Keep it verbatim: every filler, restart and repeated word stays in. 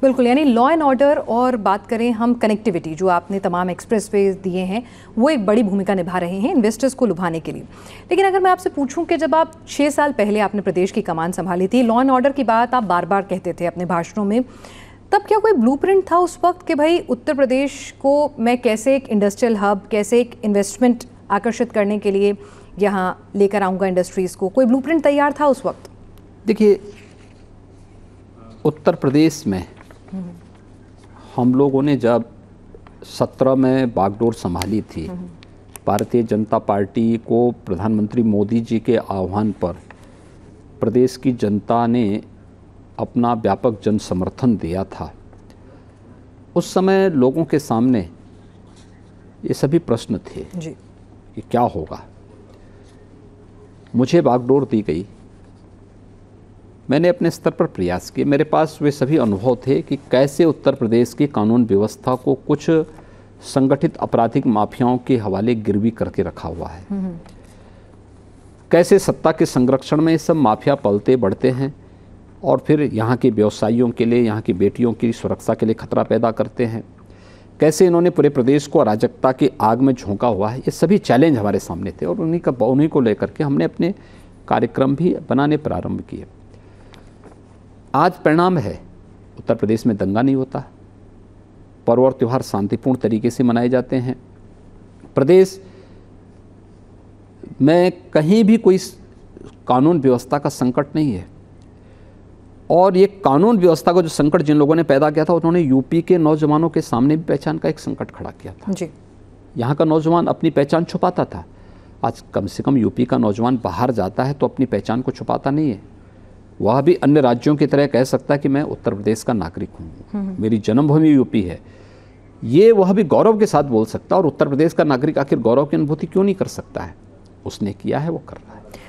बिल्कुल, यानी law and order और बात करें हम कनेक्टिविटी, जो आपने तमाम एक्सप्रेसवे दिए हैं, वो एक बड़ी भूमिका निभा रहे हैं इन्वेस्टर्स को लुभाने के लिए। लेकिन अगर मैं आपसे पूछूं कि जब आप छः साल पहले आपने प्रदेश की कमान संभाली थी, लॉ एंड ऑर्डर की बात आप बार बार कहते थे अपने भाषणों में, तब क्या कोई ब्लूप्रिंट था उस वक्त कि भाई उत्तर प्रदेश को मैं कैसे एक इंडस्ट्रियल हब, कैसे एक इन्वेस्टमेंट आकर्षित करने के लिए यहाँ लेकर आऊँगा इंडस्ट्रीज़ को, कोई ब्लूप्रिंट तैयार था उस वक्त? देखिए, उत्तर प्रदेश में हम लोगों ने जब सत्रह में बागडोर संभाली थी, भारतीय जनता पार्टी को प्रधानमंत्री मोदी जी के आह्वान पर प्रदेश की जनता ने अपना व्यापक जन समर्थन दिया था। उस समय लोगों के सामने ये सभी प्रश्न थे जी। कि क्या होगा। मुझे बागडोर दी गई, मैंने अपने स्तर पर प्रयास किए, मेरे पास वे सभी अनुभव थे कि कैसे उत्तर प्रदेश की कानून व्यवस्था को कुछ संगठित आपराधिक माफियाओं के हवाले गिरवी करके रखा हुआ है, कैसे सत्ता के संरक्षण में सब माफिया पलते बढ़ते हैं और फिर यहाँ के व्यवसायियों के लिए, यहाँ की बेटियों की सुरक्षा के लिए खतरा पैदा करते हैं, कैसे इन्होंने पूरे प्रदेश को अराजकता की आग में झोंका हुआ है। ये सभी चैलेंज हमारे सामने थे और उन्हीं का उन्हीं को लेकर के हमने अपने कार्यक्रम भी बनाने प्रारंभ किए। आज परिणाम है, उत्तर प्रदेश में दंगा नहीं होता, पर्व और त्यौहार शांतिपूर्ण तरीके से मनाए जाते हैं, प्रदेश में कहीं भी कोई कानून व्यवस्था का संकट नहीं है। और ये कानून व्यवस्था का जो संकट जिन लोगों ने पैदा किया था, उन्होंने यूपी के नौजवानों के सामने भी पहचान का एक संकट खड़ा किया था जी। यहाँ का नौजवान अपनी पहचान छुपाता था, आज कम से कम यूपी का नौजवान बाहर जाता है तो अपनी पहचान को छुपाता नहीं है, वह भी अन्य राज्यों की तरह कह सकता है कि मैं उत्तर प्रदेश का नागरिक हूँ, मेरी जन्मभूमि यूपी है, ये वह भी गौरव के साथ बोल सकता है। और उत्तर प्रदेश का नागरिक आखिर गौरव की अनुभूति क्यों नहीं कर सकता है? उसने किया है, वो कर रहा है।